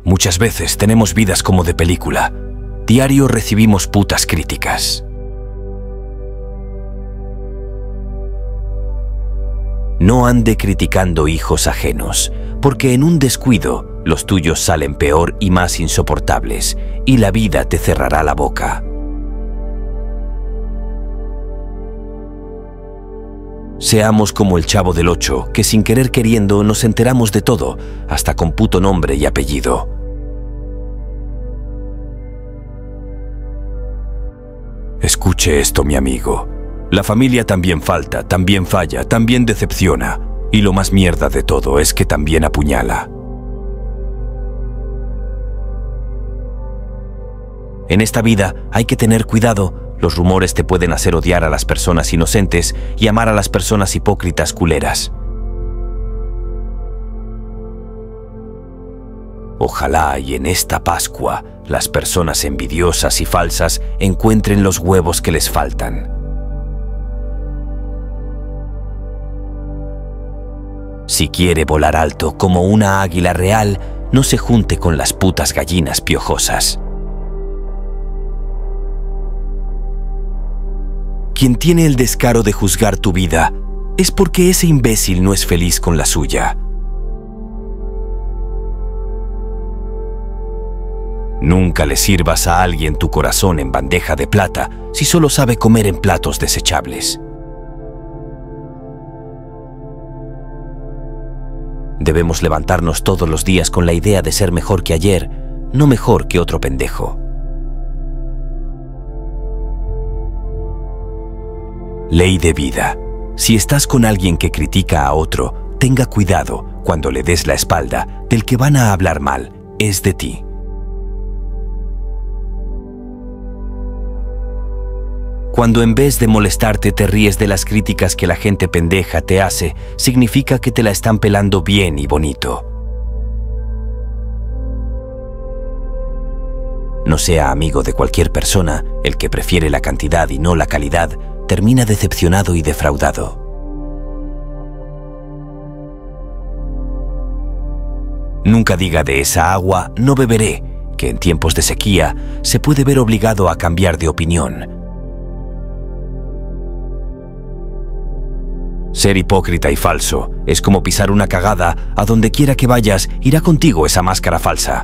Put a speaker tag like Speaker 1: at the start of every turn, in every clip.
Speaker 1: Muchas veces tenemos vidas como de película. Diario recibimos putas críticas. No ande criticando hijos ajenos, porque en un descuido los tuyos salen peor y más insoportables, y la vida te cerrará la boca. Seamos como el Chavo del Ocho, que sin querer queriendo nos enteramos de todo, hasta con puto nombre y apellido. Escuche esto, mi amigo. La familia también falta, también falla, también decepciona. Y lo más mierda de todo es que también apuñala. En esta vida hay que tener cuidado. Los rumores te pueden hacer odiar a las personas inocentes y amar a las personas hipócritas culeras. Ojalá y en esta Pascua las personas envidiosas y falsas encuentren los huevos que les faltan. Si quiere volar alto como una águila real, no se junte con las putas gallinas piojosas. Quien tiene el descaro de juzgar tu vida es porque ese imbécil no es feliz con la suya. Nunca le sirvas a alguien tu corazón en bandeja de plata si solo sabe comer en platos desechables. Debemos levantarnos todos los días con la idea de ser mejor que ayer, no mejor que otro pendejo. Ley de vida. Si estás con alguien que critica a otro, tenga cuidado cuando le des la espalda. Del que van a hablar mal es de ti. Cuando en vez de molestarte te ríes de las críticas que la gente pendeja te hace, significa que te la están pelando bien y bonito. No sea amigo de cualquier persona. El que prefiere la cantidad y no la calidad termina decepcionado y defraudado. Nunca diga de esa agua no beberé, que en tiempos de sequía se puede ver obligado a cambiar de opinión. Ser hipócrita y falso es como pisar una cagada. A donde quiera que vayas, irá contigo esa máscara falsa.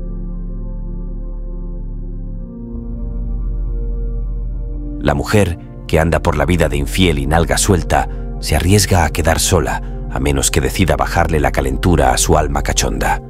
Speaker 1: La mujer que anda por la vida de infiel y nalga suelta se arriesga a quedar sola, a menos que decida bajarle la calentura a su alma cachonda.